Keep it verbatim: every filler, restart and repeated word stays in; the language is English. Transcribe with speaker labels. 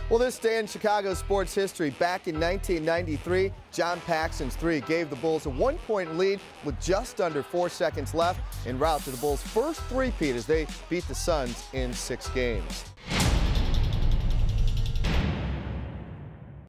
Speaker 1: Well, this day in Chicago sports history, back in nineteen ninety-three, John Paxson's three gave the Bulls a one-point lead with just under four seconds left en route to the Bulls' first three-peat as they beat the Suns in six games.